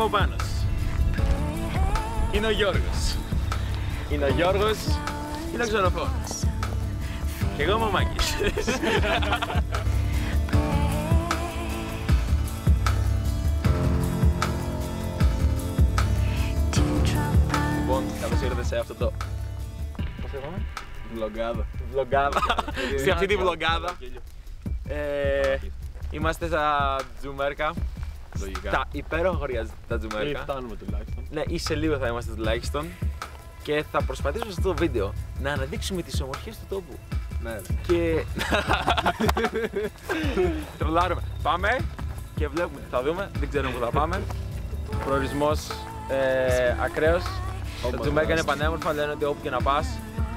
ο Πάνος. Είναι ο Γιώργος. Είναι ο Γιώργος. Είναι ο ξενοφώνος. Και εγώ είμαι ο Μάκης. Λοιπόν, καλώς ήρθατε σε αυτό το... Πώς είπαμε? Βλογκάδα. Βλογκάδα. Σε αυτή τη βλογκάδα. Είμαστε στα Τζουμέρκα. Λογικά. Τα υπέροχα χωριά τα Τζουμέρκα. Φτάνουμε τουλάχιστον. Ναι, ή σε λίγο θα είμαστε τουλάχιστον. Και θα προσπαθήσουμε σε αυτό το βίντεο να αναδείξουμε τις ομορφιές του τόπου. Ναι. Και... τρολάρουμε. Πάμε και βλέπουμε, θα δούμε, δεν ξέρουμε που θα πάμε. Προορισμός ακραίος. Τα Τζουμέρκα είναι πανέμορφα, λένε ότι όπου και να πας.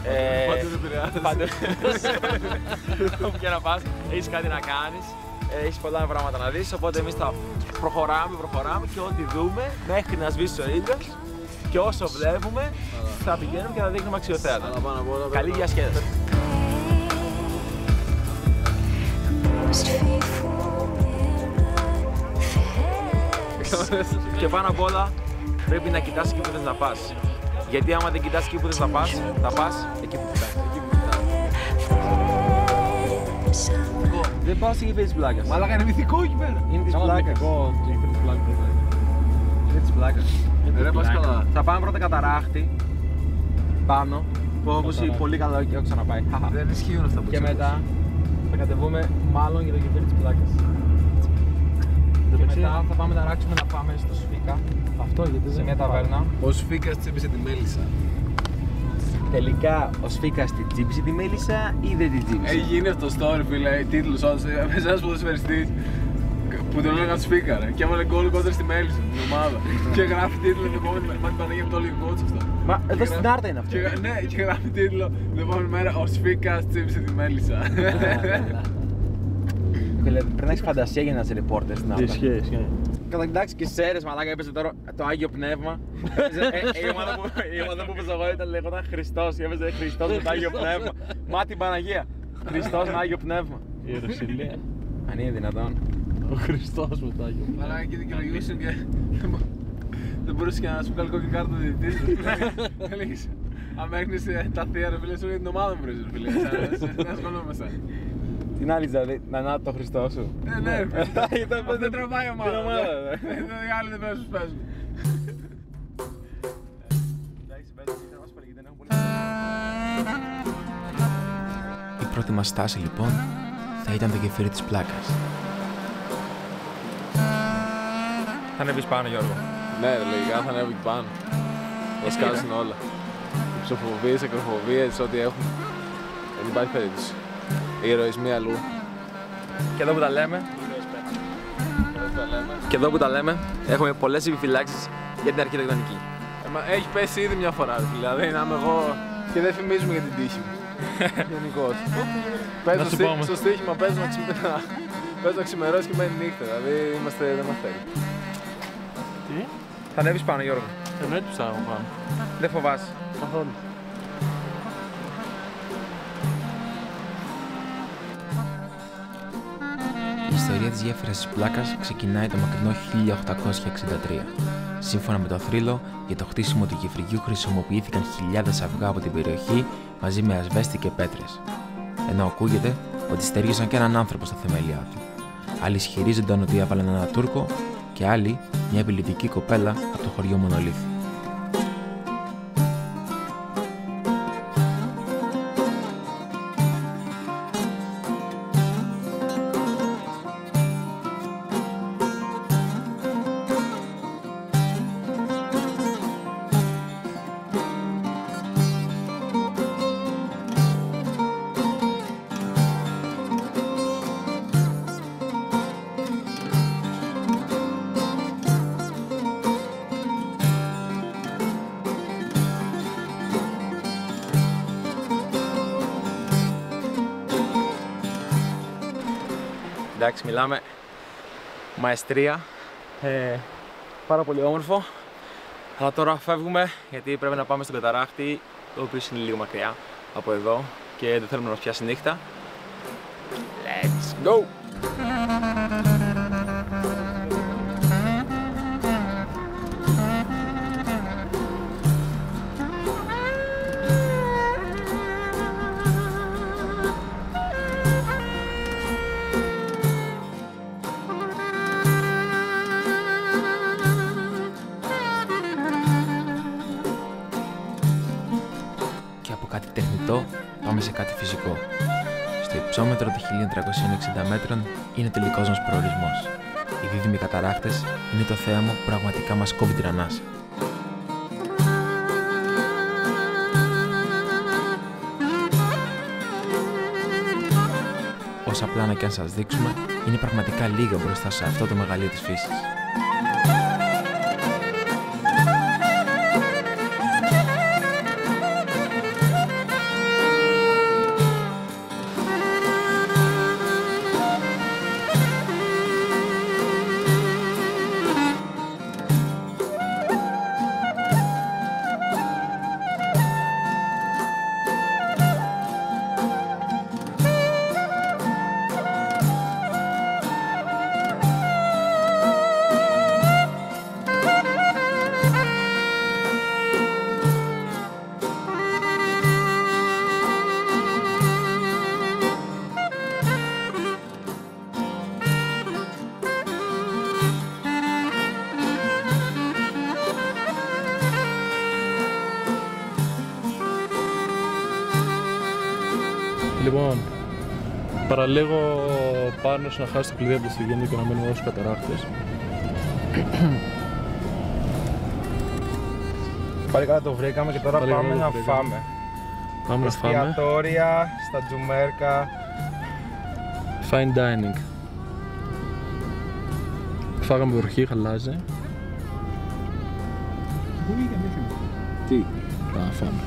Όπου και να πας, έχεις κάτι να κάνεις, έχεις πολλά πράγματα να δεις, οπότε εμείς θα προχωράμε και ό,τι δούμε μέχρι να σβήσει ο ήλιος και όσο βλέπουμε θα πηγαίνουμε και θα δείχνουμε αξιοθέατα. Καλή διασκέδαση. Και πάνω απ' όλα πρέπει να κοιτάς εκεί που θες να πας. Γιατί άμα δεν κοιτάς εκεί που θες να πας, θα πας εκεί που κοιτάς. Δεν πάω στη γεφύρι της Πλάκας. Μαλάκα είναι μυθικό εκεί πέρα. Είναι της Πλάκας. Είναι της Πλάκας. Ρε πας καλά. Θα πάμε πρώτα Καταράχτη, πάνω, που έχω ακούσει πολύ καλό και έχω ξαναπάει. Δεν ισχύουν αυτά που Και μετά θα κατεβούμε μάλλον για το γεφύρι της Πλάκας. Και μετά θα πάμε να ράξουμε να πάμε στο Σφίκα. Αυτό γιατί σε μια ταβέρνα. Ο Σφίκας τσίπησε τη μέλισσα. Τελικά ο Σφίκας την τσίπησε τη μέλισσα ή δεν την τσίπησε? Έχει γίνει αυτό το story, φίλε, τίτλος όντως, μέσα ένας ποδοσφαιριστής που τον έλεγαν Σφίκα ρε, και έβαλε γκολ κόντρα στη μέλισσα, την ομάδα. Και γράφει τίτλο την επόμενη μέρα, μα την Παναγία με το λίγο κότσο αυτό. Μα εδώ στην Άρτα είναι αυτό. Ναι, και γράφει τίτλο την επόμενη μέρα, ο Σφίκας τσίπησε τη μέλισσα. Πρέπει να έχεις φαντασία για να είσαι ρεπόρτερ στην Άρτα. Ισχύει. Εντάξει και Σέρες, μαλάκα, έπαιζε τώρα το Άγιο Πνεύμα. Η ομάδα που έπαιζε εγώ ήταν λεγόταν Χριστός και έπαιζε Χριστός με το Άγιο Πνεύμα. Μα την Παναγία. Χριστός με Άγιο Πνεύμα. Η Ιερουσαλήμ. Αν είναι δυνατόν. Ο Χριστός με το Άγιο. Μαλάκα και δικαιολογούσαν και δεν μπορούσε και να σου βγάλει κόκκινη κάρτα διαιτητής. Αν έχνεις τα θεία ρε φίλε, σου λέει την ομάδα μου βρίζουν φίλε. Δεν ασχολούμαστε. Την άλλη δηλαδή, να το Χριστό σου. Ναι, δεν τραβάει η ομάδα. Οι άλλοι δεν παίζουν, παίζουν. Η πρώτη μας στάση λοιπόν θα ήταν το γεφύρι της Πλάκας. Θα ανέβεις πάνω, Γιώργο. Ναι, λογικά θα ανέβω εκεί πάνω. Θα σκάσουν όλα. Ψοφοβίες, ακροφοβίες, ό,τι έχουν. Δεν υπάρχει περίπτωση. Οι ηρωισμοί αλλού. Και εδώ που τα λέμε, έχουμε πολλές επιφυλάξεις για την αρχιτεκτονική. Έχει πέσει ήδη μια φορά, δηλαδή να είμαι εγώ και δεν φημίζουμε για την τύχη μου. Γενικώς. Στο στοίχημα παίζω να ξημερώσει και μένει νύχτα, δηλαδή δεν είμαστε έτοιμοι. Τι? Θα ανέβεις πάνω, Γιώργο. Εννοείται που θα έχω πάνω. Δεν φοβάσαι? Καθόλου. Η ιστορία της γέφυρας της Πλάκας ξεκινάει το μακρινό 1863. Σύμφωνα με το θρύλο, για το χτίσιμο του γεφυριού χρησιμοποιήθηκαν χιλιάδες αυγά από την περιοχή μαζί με ασβέστη και πέτρες. Ενώ ακούγεται ότι στέργησαν και έναν άνθρωπο στα θεμέλια του. Άλλοι ισχυρίζονταν ότι έβαλαν έναν Τούρκο και άλλοι μια επιλυτική κοπέλα από το χωριό Μονολίθι. Εντάξει, μιλάμε μαεστρία, πάρα πολύ όμορφο. Αλλά τώρα φεύγουμε γιατί πρέπει να πάμε στον Καταράχτη, ο οποίος είναι λίγο μακριά από εδώ και δεν θέλουμε να μας πιάσει νύχτα. Let's go! αυτό πάμε σε κάτι φυσικό. Στο υψόμετρο των 1360 μέτρων είναι ο τελικός μας προορισμός. Οι δίδυμοι καταρράκτες είναι το θέαμα που πραγματικά μας κόβει την ανάσα. Όσα πλάνα και αν σας δείξουμε, είναι πραγματικά λίγα μπροστά σε αυτό το μεγαλείο της φύσης. Λοιπόν, παραλέγω Πάρνος να χάσει το κλειδί από το αυτοκίνητο και να μείνουμε όλους στους καταρράκτες. Πάλι καλά το βρήκαμε και τώρα πάμε να φάμε. Πάμε να φάμε. Εστιατόρια, στα Τζουμέρκα. Fine dining. Φάγαμε βροχή, χαλάζει. Τι? Θα φάμε.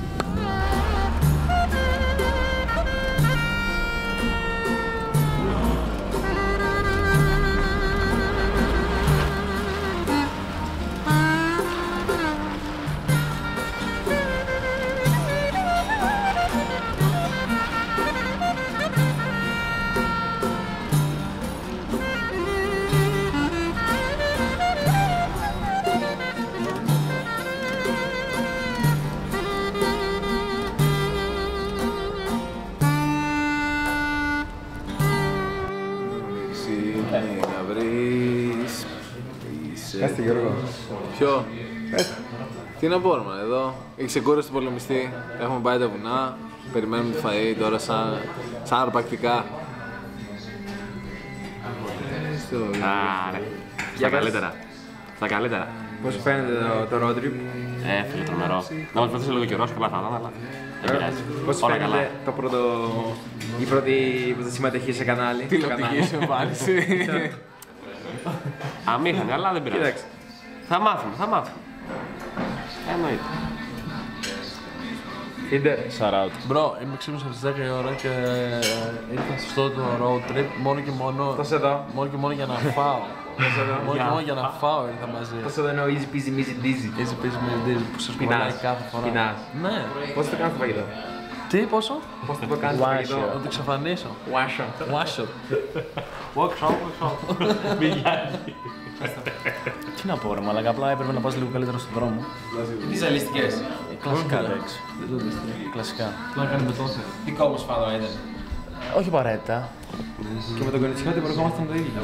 Κάστε Γιώργο. Ποιο? Τι να πω, man, εδώ. Έχει ξεκούραση του πολεμιστή. Έχουμε πάει τα βουνά. Περιμένουμε το φαΐ τώρα σαν αρπακτικά. Άρε. Στα καλύτερα. Στα καλύτερα. Πώς φαίνεται το road trip? Φίλε, τρομερό. Να μας βοηθήσει λίγο καιρός, καλά θα ήταν, αλλά δεν πειράζει. Πώς Όλα καλά. φαίνεται η πρώτη συμμετοχή σε κανάλι? Τηλεοπτική σου εμφάνιση. Αμήχανη, αλλά δεν πειράζει. Κοίταξε. Θα μάθουμε, θα μάθουμε. Εννοείται. Ιντερ. Shout out. Bro, είμαι ξύπνησα από τις 10 η ώρα και ήρθα στο το road trip μόνο και μόνο. Τόσο εδώ. Μόνο και μόνο για να φάω. Μόνο και μόνο για να φάω ήρθα μαζί. Τόσο εδώ είναι ο easy peasy easy dizzy. Έτσι πες με δίζι που σας Πεινάς. κολλάει κάθε φορά. Πεινάς. Ναι. Πώς το κάνεις το φαγητό? Τι, πόσο? Πώς το κάνεις το φαγητό? Να το εξαφανίσω. Wash up. Wash up. Workshop. Τι να πω ρε μαλάκα, απλά έπρεπε να πας λίγο καλύτερα στον δρόμο. Τις αλιστικές. Κλασικά λέξη. Κλασικά. Τι να κάνουμε τότε? Δικό μου σφάλμα ήταν. Όχι απαραίτητα. Και με τον Κονιτσιώτη που ερχόμασταν το ίδιο.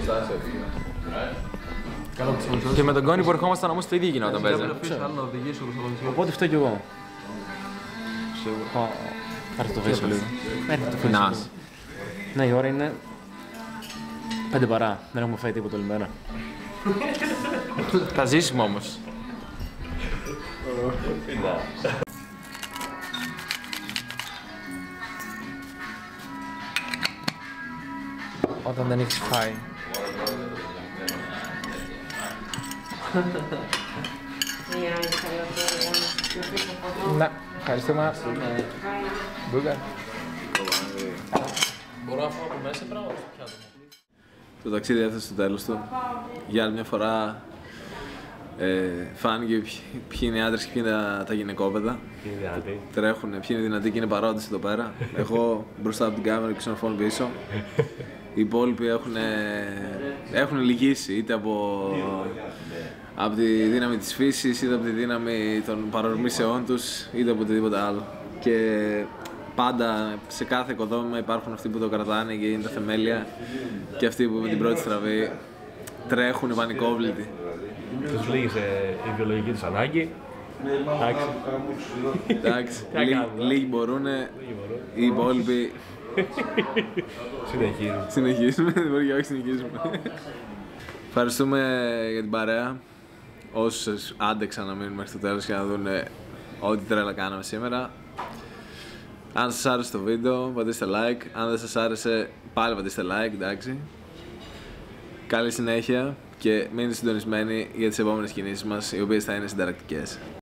Και με τον Κόνη που ερχόμασταν όμως το ίδιο γινόταν παίζα. Οπότε φταίω κι εγώ. Πάρτε το βέσο λίγο. Πεινάς. Ναι, η ώρα είναι 5 παρά. Δεν έχουμε φάει τίποτα όλη μέρα. Θα ζήσουμε όμως. Όταν δεν έχεις φάει. Ναι, ευχαριστούμε. Μπούγκα. Μπορώ να φάω από μέσα ή πράγμα στο πιάτο μου. Το ταξίδι έφτασε στο τέλος του. Για άλλη μια φορά φάνηκε ποιοι είναι οι άντρες και ποιοι είναι τα γυναικόπαιδα. Είναι δυνατή. Τρέχουν, ποιοι είναι δυνατοί και είναι παρόντες εδώ πέρα. Εγώ μπροστά από την κάμερα και ξενοφών πίσω. Οι υπόλοιποι έχουν λυγίσει είτε από τη δύναμη της φύσης, είτε από τη δύναμη των παρορμήσεών τους, είτε από οτιδήποτε άλλο. Και πάντα σε κάθε οικοδόμημα υπάρχουν αυτοί που το κρατάνε και είναι τα θεμέλια και αυτοί που με την πρώτη στραβή τρέχουν πανικόβλητοι. Τους λύγησε η βιολογική τους ανάγκη Εντάξει, λίγοι μπορούν, οι υπόλοιποι συνεχίζουμε, δεν μπορεί και όχι συνεχίζουμε. Ευχαριστούμε για την παρέα, όσους άντεξαν να μείνουν μέχρι το τέλος και να δουν ό,τι τρέλα κάναμε σήμερα. Αν σας άρεσε το βίντεο, πατήστε like, αν δεν σας άρεσε πάλι πατήστε like, εντάξει. Καλή συνέχεια και μείνετε συντονισμένοι για τις επόμενες κινήσεις μας, οι οποίες θα είναι συνταρακτικές.